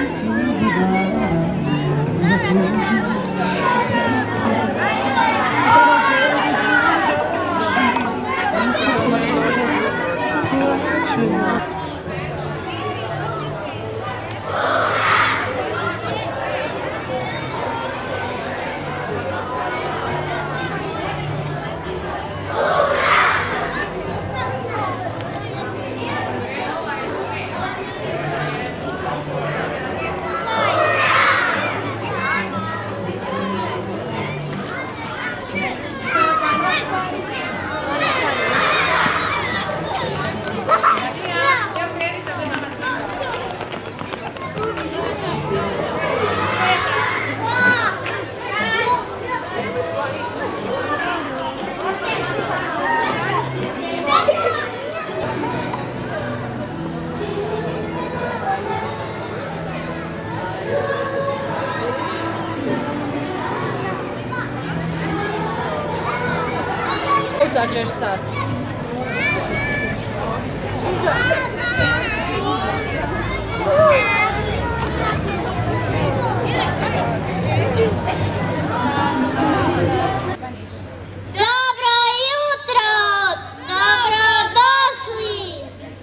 Da ćeš sad. Dobro jutro! Dobrodošli!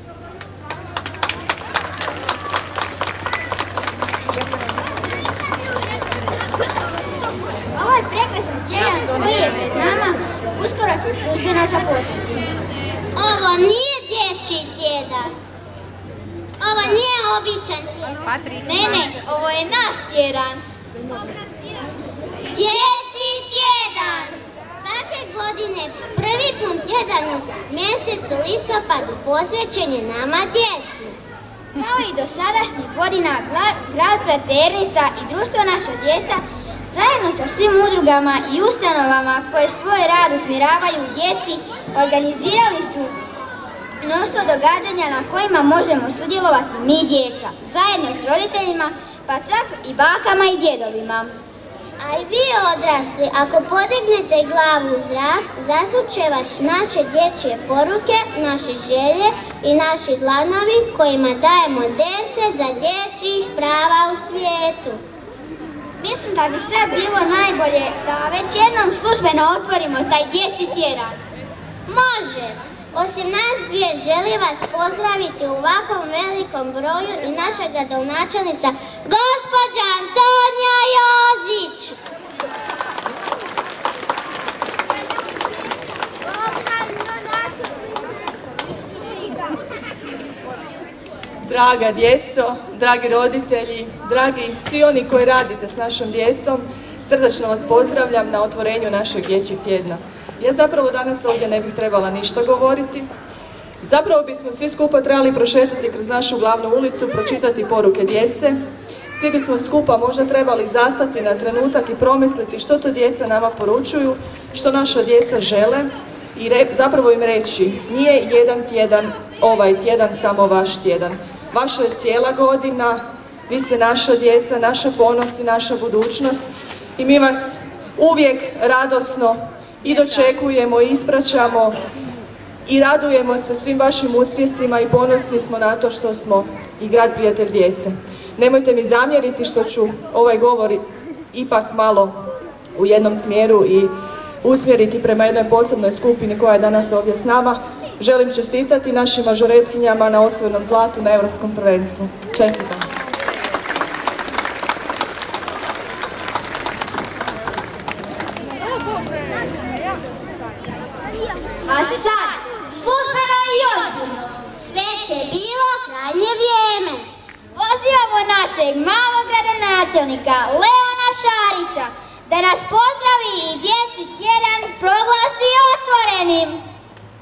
Ovaj prekrasan tjedan koji je pred nama uskoro će službeno započeti. Ovo nije dječji tjedan. Ovo nije običan tjedan. Ne, ovo je naš tjedan. Dječji tjedan! Svake godine prvi pun tjedan u mjesecu listopadu posvećen je nama djeci. Kao i do sadašnjih godina, grad Pleternica i društvo Naša djeca zajedno sa svim udrugama i ustanovama koje svoj rad usmjeravaju djeci organizirali su mnoštvo događanja na kojima možemo sudjelovati mi djeca, zajedno s roditeljima, pa čak i bakama i djedovima. A i vi odrasli, ako podignete glavu u zrak, zasuće vas naše dječje poruke, naše želje i naši dlanovi kojima dajemo 10 za dječjih prava u svijetu. Mislim da bi sad bilo najbolje da već jednom službeno otvorimo taj dječji tjedan. Može! Osim nas dvije želi vas pozdraviti u ovakvom velikom broju i naša gradonačelnica gospođa Antonija Jozić. Draga djeco, dragi roditelji, dragi svi oni koji radite s našom djecom, srdačno vas pozdravljam na otvorenju našeg dječjeg tjedna. Ja zapravo danas ovdje ne bih trebala ništa govoriti. Zapravo bismo svi skupa trebali prošetati kroz našu glavnu ulicu, pročitati poruke djece. Svi bismo skupa možda trebali zastati na trenutak i promisliti što to djeca nama poručuju, što naša djeca žele i zapravo im reći, nije jedan tjedan, ovaj tjedan samo vaš tjedan. Vaša je cijela godina, vi ste naša djeca, naša ponos i naša budućnost i mi vas uvijek radosno i dočekujemo i ispraćamo i radujemo se svim vašim uspjesima i ponosni smo na to što smo i grad prijatelj djece. Nemojte mi zamjeriti što ću ovaj govor ipak malo u jednom smjeru i usmjeriti prema jednoj posebnoj skupini koja je danas ovdje s nama. Želim čestitati našim mažoretkinjama na osvojenom zlatu na Europskom prvenstvu. Čestitam! A sad, službeno i ozbiljno, već je bilo krajnje vrijeme. Pozivamo našeg malog gradonačelnika Leona Šarića da nas pozdravi i dječji tjedan proglasi otvorenim.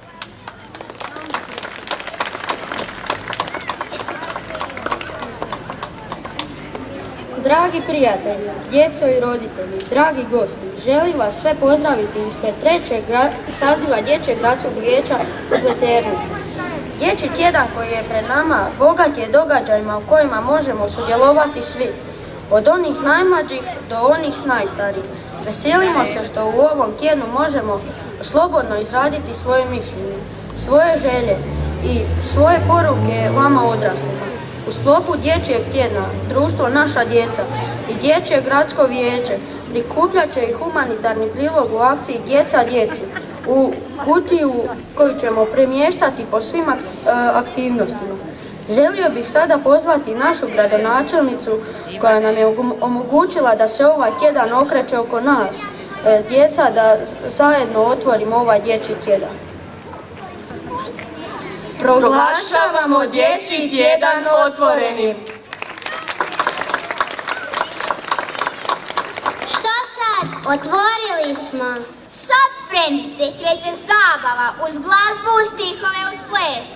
Dragi prijatelji, djeco i roditelji, dragi gosti, želim vas sve pozdraviti ispred trećeg saziva Dječjeg gradskog vijeća u Pleternici. Dječji tjedan koji je pred nama bogat je događajima u kojima možemo sudjelovati svi, od onih najmlađih do onih najstarijih. Veselimo se što u ovom tjednu možemo slobodno izraditi svoje mišljenje, svoje želje i svoje poruke vama odraslima. U sklopu Dječjeg tjedna društvo Naša djeca i Dječje gradsko vijeće prikupljat će i humanitarni prilog u akciji Djeca djeci u kutiju koju ćemo premještati po svim aktivnostima. Želio bih sada pozvati našu gradonačelnicu koja nam je omogućila da se ovaj tjedan okreće oko nas, djeca, da zajedno otvorimo ovaj dječji tjedan. Proglašavamo dječji tjedan otvorenim. Što sad? Otvorili smo. Sad, frenice, kreće zabava uz glazbu, uz stihove, uz ples.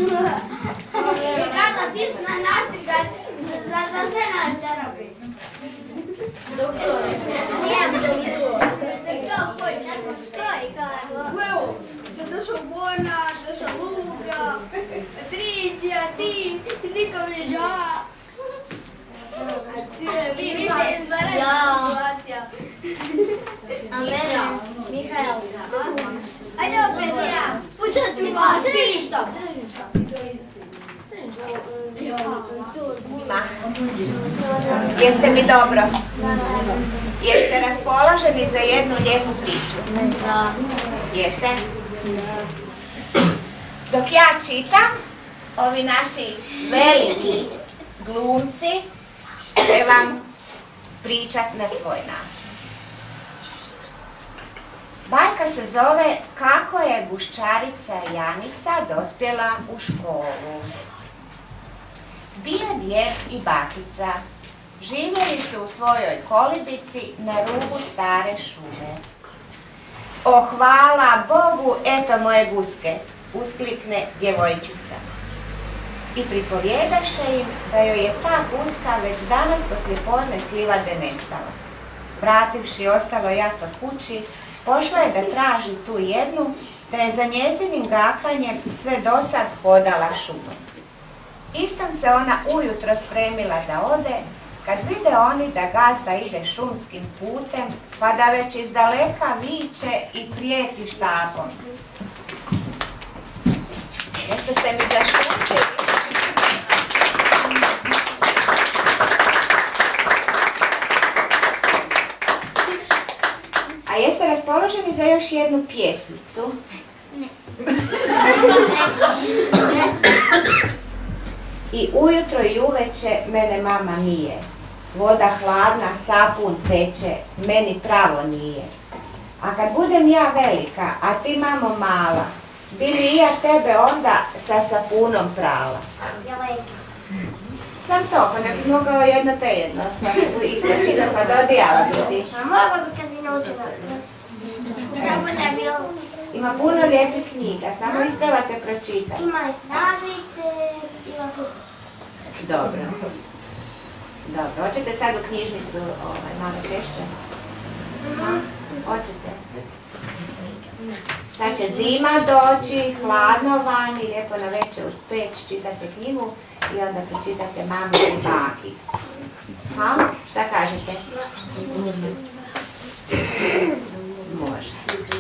Kada ti su na naštrigati za sve naše čarape? Doktore. Nijem toliko. Što je kako? Sve ovo. Došao Bona, došao Luka, Tricija, ti, nikom ne ža. Vi ste izvanredna situacija. A mene? Mihael. Ajde opet ja. Pucat mi vas. Drži što? Jeste mi dobro? Jeste raspoloženi za jednu lijepu priču? Jeste? Dok ja čitam, ovi naši veliki glumci će vam pričat na svoj način. Bajka se zove Kako je guščarica Janica dospjela u školu. Bio djed i bakica. Živjeli su u svojoj kolibici na rubu stare šume. O, hvala Bogu, eto moje guske, usklikne djevojčica. I pripovjedaše im da joj je ta guska već danas poslijepodne s livade nestala. Vrativši ostalo jato kući, pošla je da traži tu jednu, da je za njezinim gakanjem sve dosad hodala šumom. Istom se ona ujutro spremila da ode, kad vide oni da gazda ide šumskim putem, pa da već iz daleka viče i prijeti štapom. Nešto ste mi zašutili. A jeste raspoloženi za još jednu pjesmicu? Ne. I ujutro i uveče mene mama mije. Voda hladna, sapun peče, meni pravo nije. A kad budem ja velika, a ti mamo mala, bi li i ja tebe onda sa sapunom prala? Sam to, pa ne bi mogao jedno te jedno iskočiti pa dodijala biti. A mogu bi kad bi naučila. Kako da je bilo? Ima puno lijepih knjiga, samo ih trebate pročitati. Ima i tablice, ima kup. Dobro. Dobro, hoćete sad u knjižnicu malo češće? Hoćete? Sad će zima doći, hladno vani, lijepo na večer uz peć, čitate knjigu i onda pročitate mami i baki. Ha? Šta kažete? Može.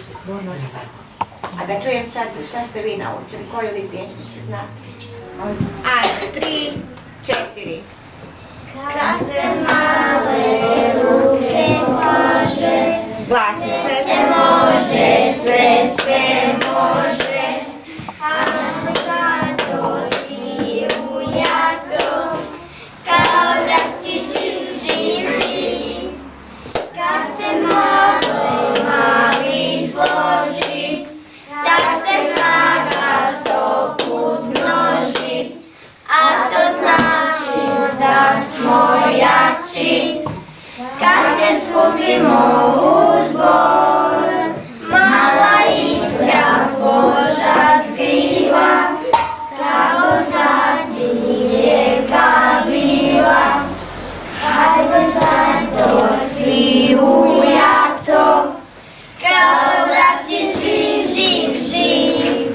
A da čujem sad šta ste vi naučili, koju vi pjesmicu znate? Ajde, 3, 4. Kad se male ruke slaže, Glasite. sve se može, sve se može. A zato si u jaso, kao da si živ, živ, živ. Kad se malo mali složi, tad se snaga 100 put množi. A to znači da smo jači, kad se skupimo u zbor. Mala iskra Boža skriva, kao dadinjeka bila. Hajde zato svi u jato, kao da si živ, živ, živ.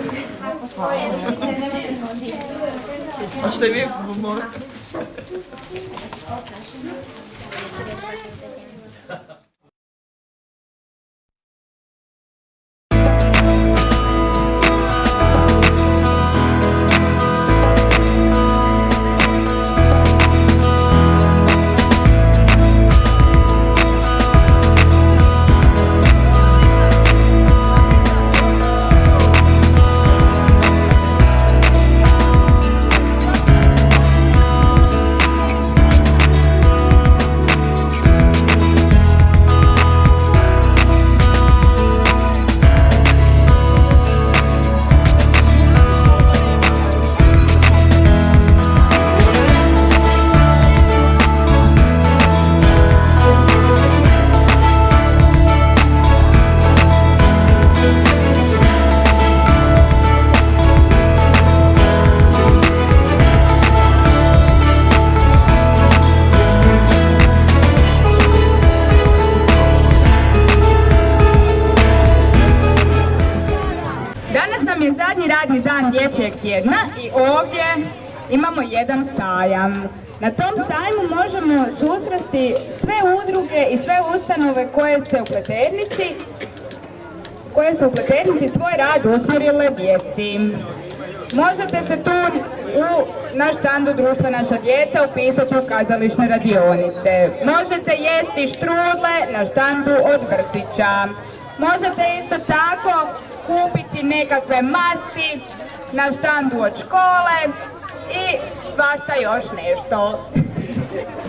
Možete vi morate. dječjeg tjedna i ovdje imamo jedan sajam. Na tom sajmu možemo susresti sve udruge i sve ustanove koje su u Pleternici svoj rad usmjerile djeci. Možete se tu na štandu Društva Naša djeca upisati u kazališne radionice. Možete jesti štrudle na štandu od vrtića. Možete isto tako kupiti nekakve masti na štandu od škole i svašta još nešto.